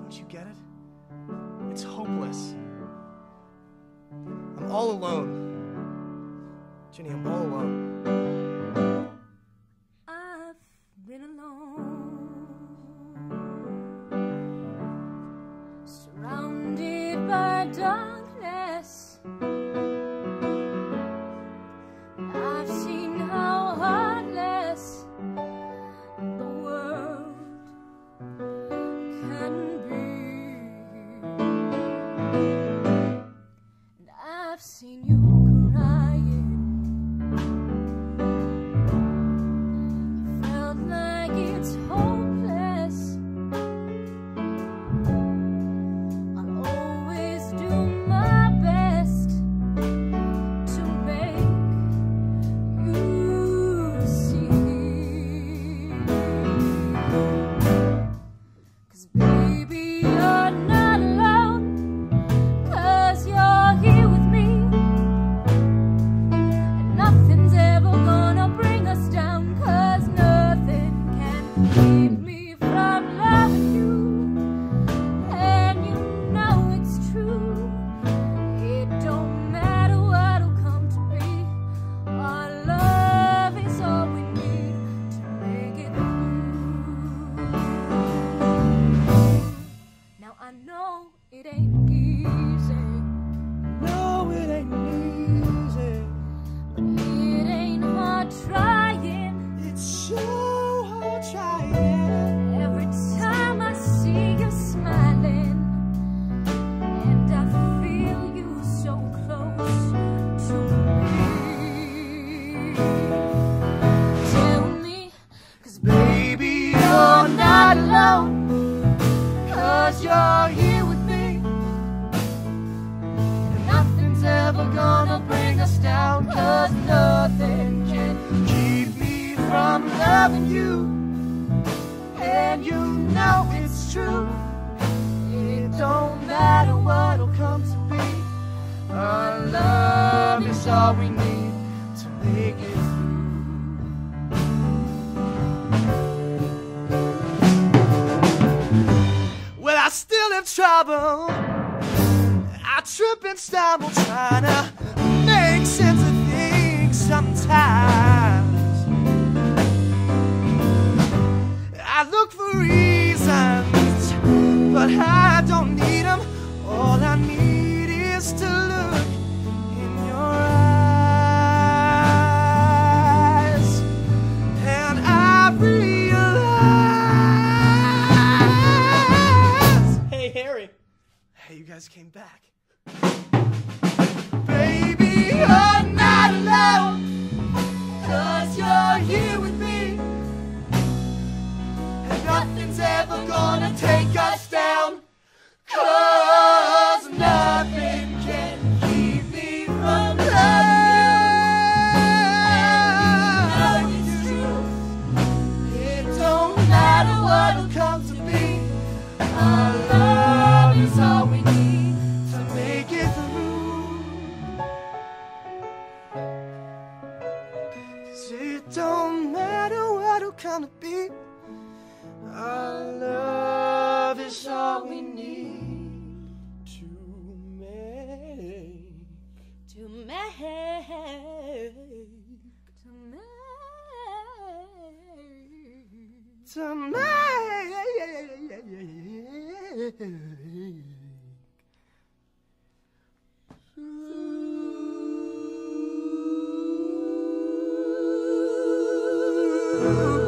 Don't you get it? It's hopeless. I'm all alone. Jenny, I'm all alone. I've been alone, surrounded by darkness. I've seen how heartless the world can be, and I've seen you crying. You felt like it's hopeless. I'll always do my best to make you see. 'Cause baby, you're not alone, 'cause you're here with me, and nothing's ever gonna bring us down, 'cause nothing can keep me from loving you, and you know it's true. It don't matter what'll come to be, our love is all we need to make it through. Now I know it ain't easy, No, it ain't easy. but it ain't hard trying. It's so hard trying. Every time I see you smiling, and I feel you so close to me. Tell me, 'cause baby, you're not alone, 'cause you're here with me, and nothing's ever gonna bring us down, 'cause nothing can keep me from loving you, and you know it's true. It don't matter what'll come to be, our love is all we need to make it through. Well, I still have trouble. I trip and stumble trying to make sense of things sometimes. I look for reasons, but I don't need them. All I need is to look in your eyes, and I realize. Hey, Harry. Hey, you guys came back. Baby, you're not alone, 'cause you're here with me, and nothing's ever gonna take us down, 'cause nothing can keep me from loving you. It's true. It don't matter what'll come to be, our love is all we need to make it through. 'Cause it don't matter what'll come to be, our love is all we need to make. to make. To make. Ooh.